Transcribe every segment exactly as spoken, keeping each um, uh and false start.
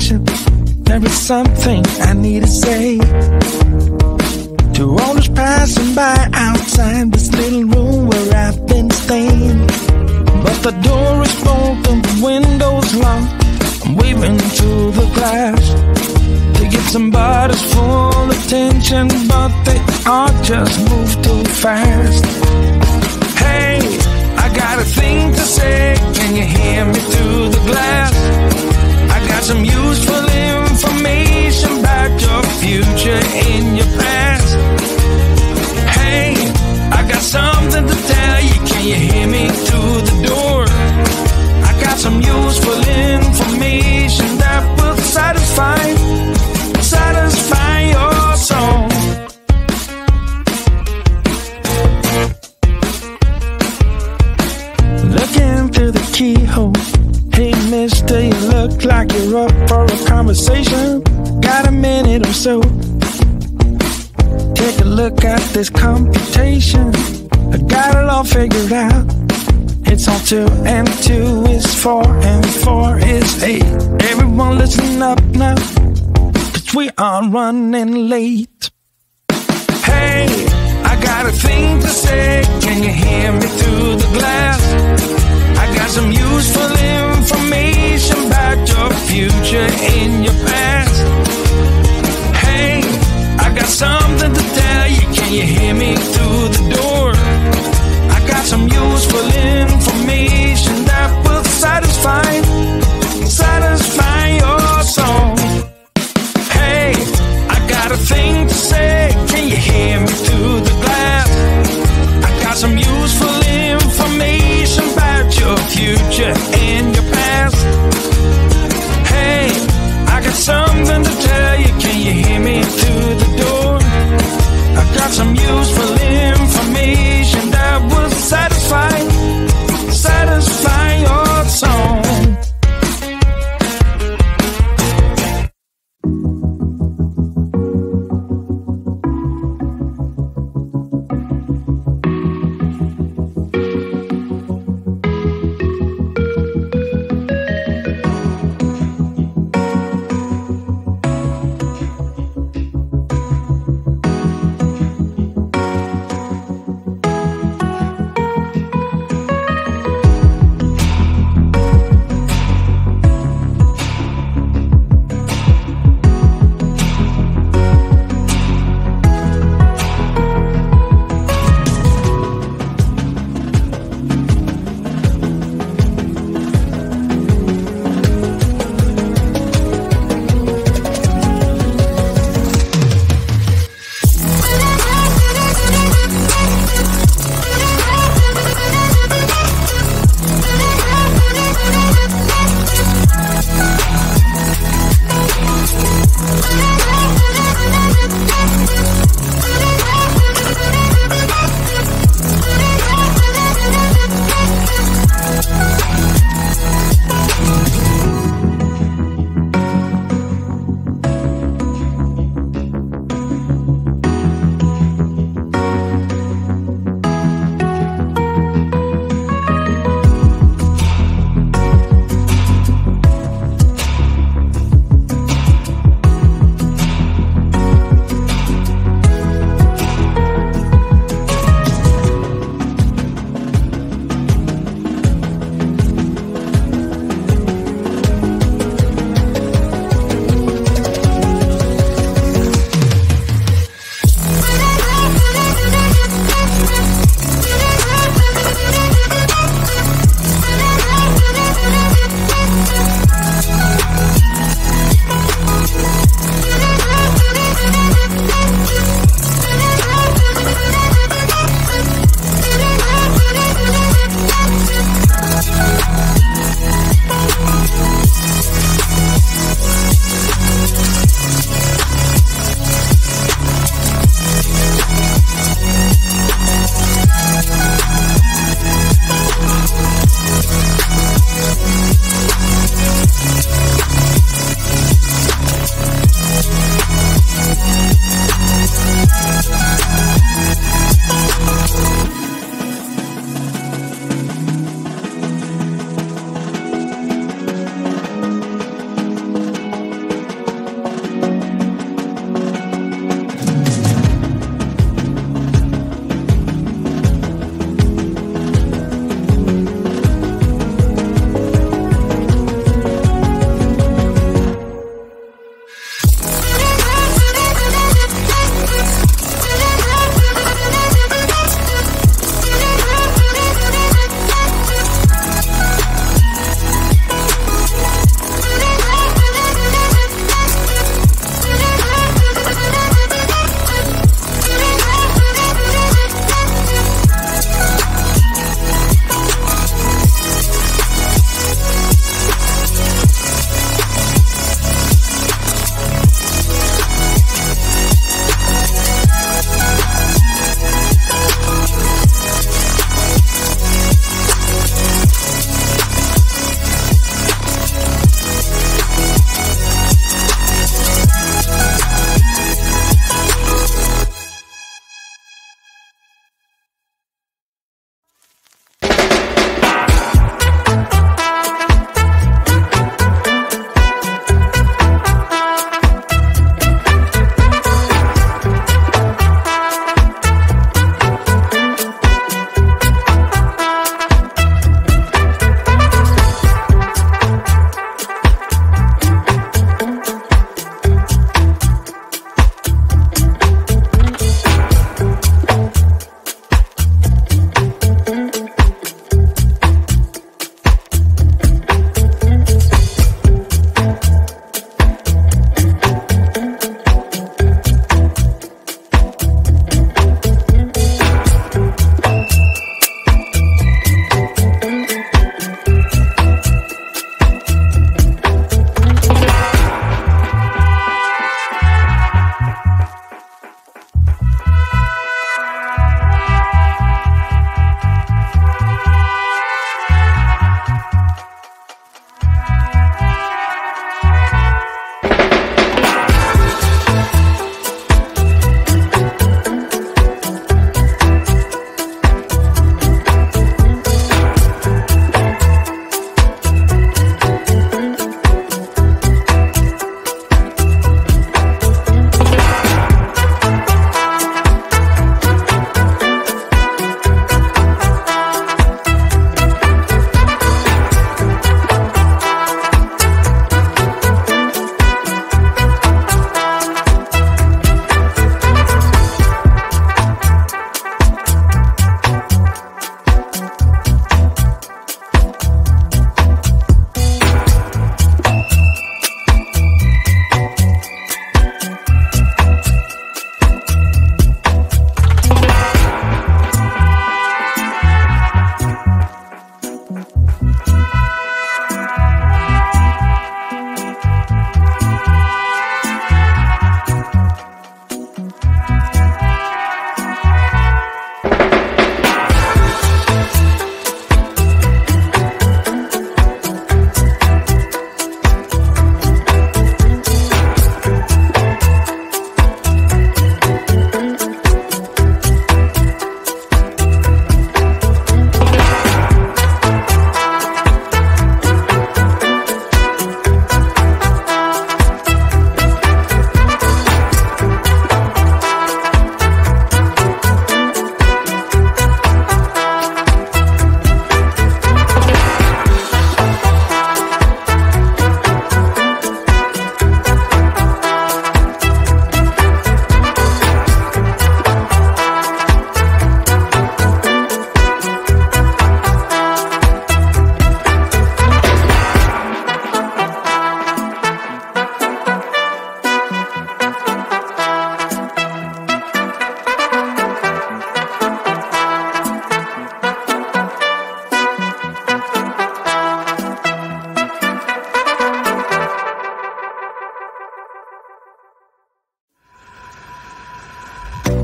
conversation. There is something I need to say to all those passing by outside this little room where I've been staying. But the door is broken, the window's locked. I'm waving through the glass to get somebody's full attention, but they all just move too fast. Hey, I got a thing to say, can you hear me through the glass? I got some useful information about your future and your past. Hey, I got something to tell you, can you hear me through the door? I got some useful information that will satisfy, satisfy your soul. Looking through the keyhole. Hey mister, you look like you're up for a conversation. Got a minute or so? Take a look at this computation. I got it all figured out. It's all two and two is four and four is eight. Everyone listen up now, cause we are running late. Hey, I got a thing to say, can you hear me through the glass? I got some useful information about your future and your past. Hey, I got something to tell you, can you hear me through the door? I got some useful information that will satisfy, satisfy your soul. Hey, I got a thing to say, can you hear me through the glass? I got some useful information about your future and your past. Hey, I got some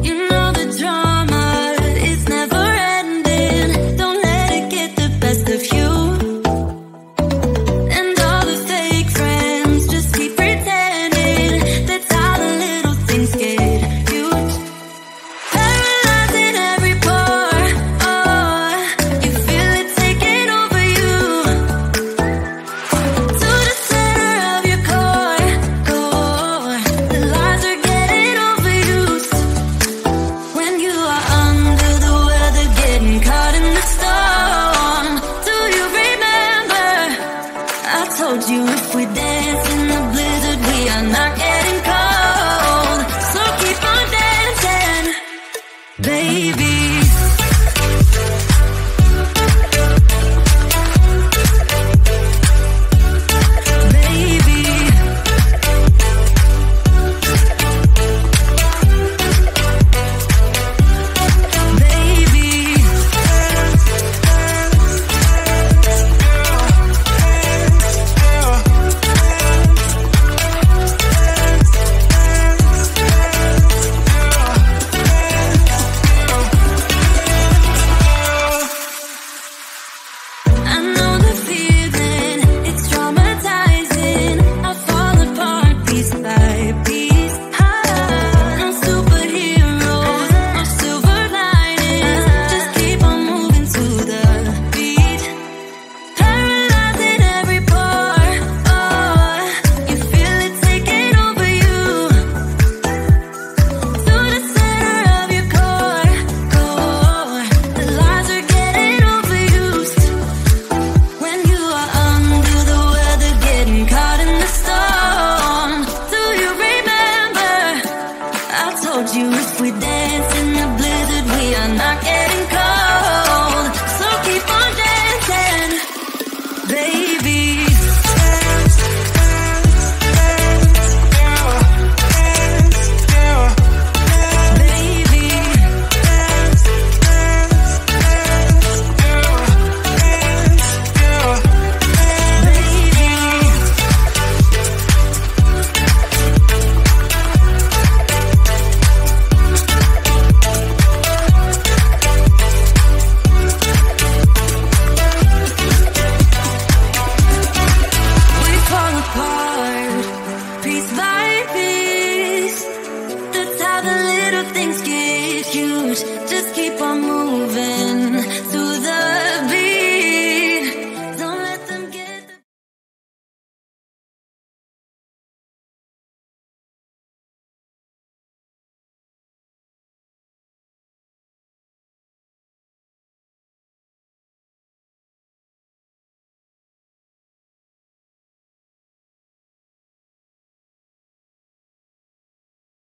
Piece by piece,